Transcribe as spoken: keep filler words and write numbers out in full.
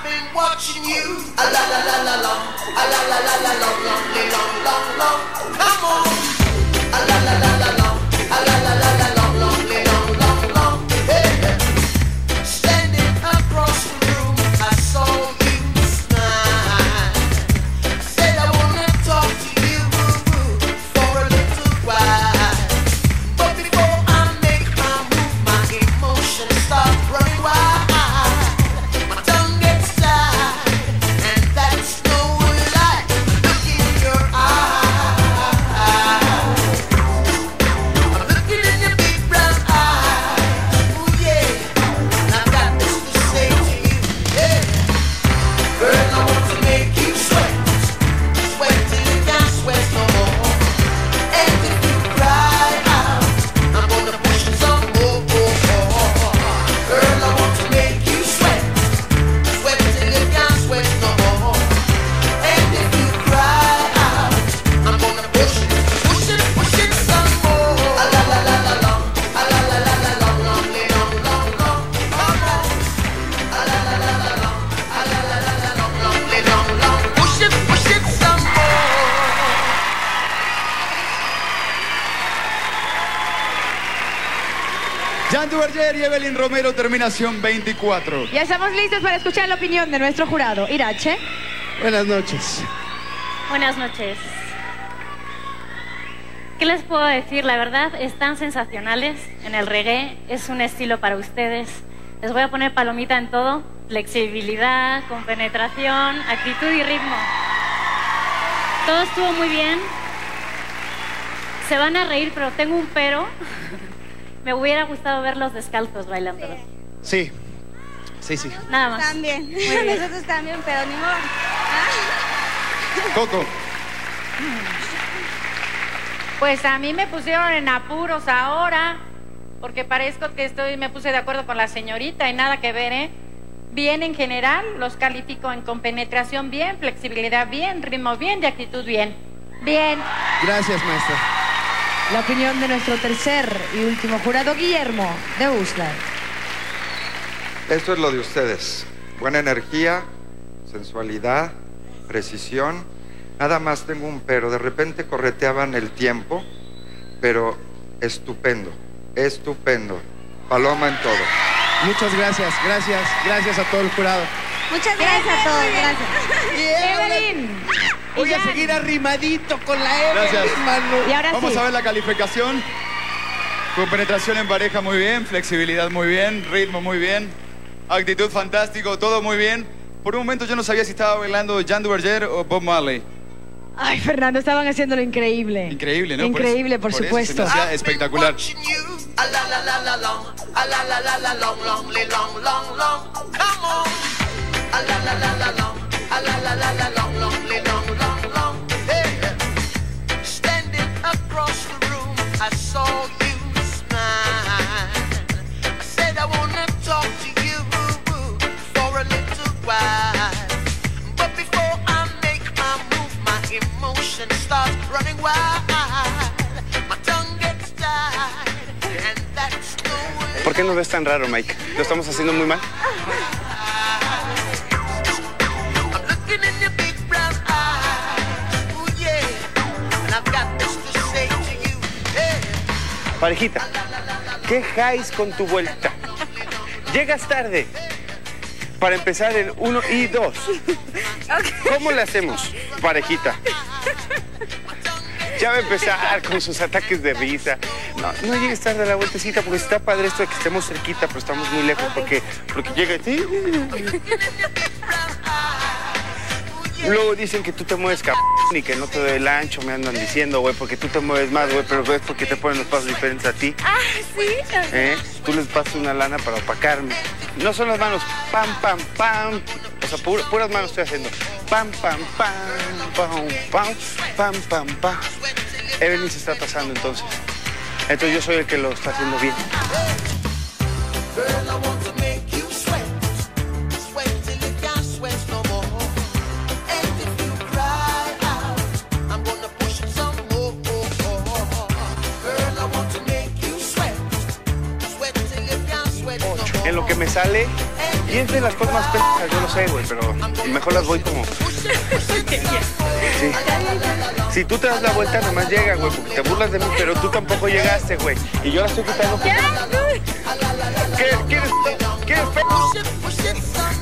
I've been watching you. A la la la la long, a la la la la long, long, long, long, long. Come on. A la la la la long, a la la la la long, long, long, long, long. Hey. Standing across the room, I saw you smile. I said I wanna talk to you for a little while. But before I make my move, my emotions start running wild. My tongue gets tied, and that's no lie. Look in your eyes. I'm looking in your big brown eyes. Ooh yeah, and I've got this to say to you. Yeah, girl, I want to make you sweat, sweat till you can't sweat no more. And if you cry out, I'm gonna push you some more. Girl, I want to make you sweat, sweat till you can't sweat no more. And if you cry out, I'm gonna push it, push it, push it some more. A la la la la long, a la la la la long, long, long, long, long. Come on. A la la la la long, a la la la la long, long, long, long. Push it, push it some more. Jan Duverger y Evelyn Romero, terminación veinticuatro. Ya estamos listos para escuchar la opinión de nuestro jurado. Irache. Buenas noches. Buenas noches. ¿Qué les puedo decir? La verdad, están sensacionales en el reggae. Es un estilo para ustedes. Les voy a poner palomita en todo. Flexibilidad, compenetración, actitud y ritmo. Todo estuvo muy bien. Se van a reír, pero tengo un pero. Me hubiera gustado verlos descalzos bailando. Sí, sí, sí. Nada más. También. Muy bien. Nosotros también, pero ni modo. Coco. Pues a mí me pusieron en apuros ahora, porque parezco que estoy, me puse de acuerdo con la señorita y nada que ver, ¿eh? Bien en general, los califico en compenetración bien, flexibilidad bien, ritmo bien y actitud bien. Bien. Gracias, maestra. La opinión de nuestro tercer y último jurado, Guillermo de Uslar. Esto es lo de ustedes. Buena energía, sensualidad, precisión. Nada más tengo un pero. De repente correteaban el tiempo, pero estupendo, estupendo. Paloma en todo. Muchas gracias, gracias, gracias a todo el jurado. Muchas gracias a todos, gracias. Evelyn. Voy Y a Jan. seguir arrimadito con la Evelyn, Gracias. mano. Y ahora Vamos sí. a ver la calificación. Compenetración en pareja muy bien, flexibilidad muy bien, ritmo muy bien, actitud fantástico, todo muy bien. Por un momento yo no sabía si estaba bailando Jan Duverger o Bob Marley. Ay, Fernando, estaban haciendo lo increíble. Increíble, ¿no? Increíble, por, eso- eso supuesto. se me hacía espectacular. Watching you. A la la la la long, a la la la la long, long, long, long, long. Come on. A la la la la long, a la la la la long, long, long, long, long. Hey. Standing across the room, I saw you smile. I said I wanna talk to you for a little while. But before I make my move, my emotions start running wild. My tongue gets tied, and that's no way. ¿Por qué nos ves tan raro, Mike? ¿Lo estamos haciendo muy mal? I'm looking in your big brown eyes. Ooh yeah, and I've got this to say to you. Hey. Parejita, ¿qué highs con tu vuelta? Llegas tarde. Para empezar el uno y dos. ¿Cómo le hacemos, parejita? Ya va a empezar con sus ataques de risa. No, no llegues tarde a la vueltecita porque está padre esto de que estemos cerquita, pero estamos muy lejos porque, porque llega... Luego dicen que tú te mueves cabrón y que no te doy el ancho, me andan diciendo, güey, porque tú te mueves más, güey, pero es porque te ponen los pasos diferentes a ti. Ah, sí. ¿Eh? Tú les pasas una lana para opacarme. No son las manos, pam, pam, pam. O sea, pu puras manos estoy haciendo. Pam, pam, pam, pam, pam, pam, pam, pam. Evelyn se está pasando entonces. Entonces yo soy el que lo está haciendo bien. Girl, I want to make you sweat, sweat till you can't sweat no more. And if you cry out, I'm gonna push it some more. Girl, I want to make you sweat, sweat till you can't sweat no more. en lo que me sale. Y es de las cosas más pendejas, yo lo sé, güey, pero mejor las voy como... Sí. Si tú te das la vuelta, nomás llega, güey, porque te burlas de mí, pero tú tampoco llegaste, güey. Y yo la estoy quitando. ¿Qué? ¿Quieres? ¿Quieres?